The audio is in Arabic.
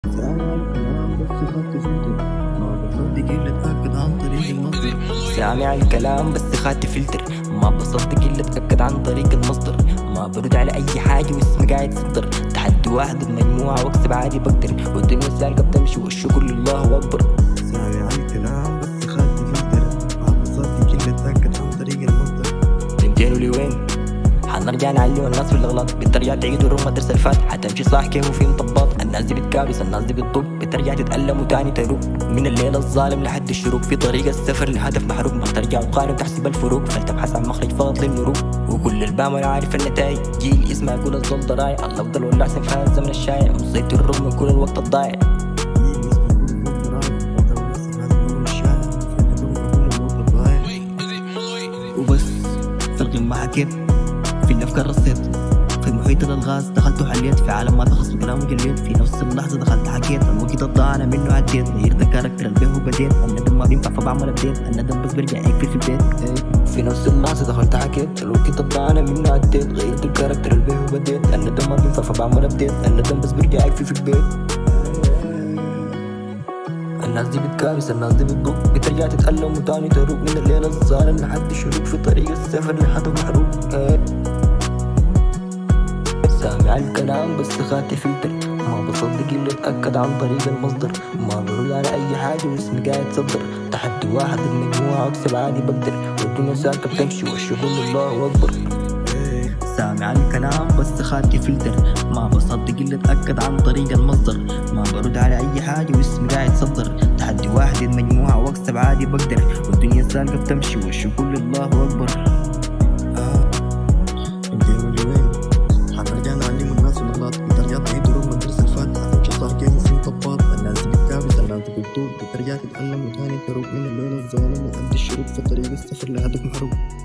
سامع الكلام بس خدت فلتر ما بصدق إلا اتأكد عن طريق المصدر. ما برد على أي حاجة واسمي قاعد صدر. تحدي واحد المجموعة واكسب عادي بقدر، والدنيا سالكة بتمشي والشكر لله أكبر. سامع الكلام بس خدت فلتر ما بصدق إلا اتأكد عن طريق المصدر. تنتين ولوين حنرجع نعلم الناس في الأغلاط، بترجع تعيد ورغم مدرسة الفات حتمشي صح كيف وفي مطبات. الناس دي بتكابس الناس دي بتطب، بترجع تتألم وتاني تروق من الليل الظالم لحد الشروق. في طريق السفر لهدف محروق، ما ترجع وقارن تحسب الفروق، فلتبحث عن مخرج فاضل للمروق. وكل البامر عارف النتايج، جيل اسمع يقول الظل ضرايع، الأفضل ولا أحسن في هذا الزمن الشايع، مسيطر الرغم من كل الوقت الضايع. وبس في القمة حكيت، في الأفكار رصيت، في محيط الألغاز دخلت وحليت، في عالم ما تخص بكلام جليت، في نفس اللحظة دخلت حكيت، الوقت الضاع أنا منه عديت، غيرت الكاركتر البيه وبديت، الندم ما بينفع فبعمل أبديت، الندم بس بيرجع يكفي في البيت. في نفس اللحظة دخلت حكيت، الوقت الضاع أنا منه عديت، غيرت الكاركتر البيه وبديت، الندم ما بينفع فبعمل أبديت، الندم بس بيرجع يكفي في البيت. الناس دي بتكابس الناس دي بتضوق، بترجع تتألم وتاني تروق من الليل الظالم لحد الشروق، في طريق السفر لهدف محروق. سامع الكلام بس خاتي فلتر ما بصدق إلا اتأكد عن طريق المصدر. ما برد على أي حاجة واسمي قاعد صدر. تحدي واحد المجموعة واكسب عادي بقدر، والدنيا سالكة بتمشي والشغل لله أكبر. سامع الكلام بس خاتي فلتر ما بصدق إلا اتأكد عن طريق المصدر. ما برد على أي حاجة واسمي قاعد صدر. تحدي واحد المجموعة واكسب عادي بقدر، والدنيا سالكة بتمشي والشغل لله أكبر. حنرجع نعلم الناس في الأغلاط، بترجع تعيد ورغم مدرسة الفات، حتمشي صح كيف وفي مطبات. الناس دي بتكابس الناس دي بتطوب، بترجع تتألم وتاني تروق من الليل الظالم لحد الشروق، في طريق السفر لهدف محروق.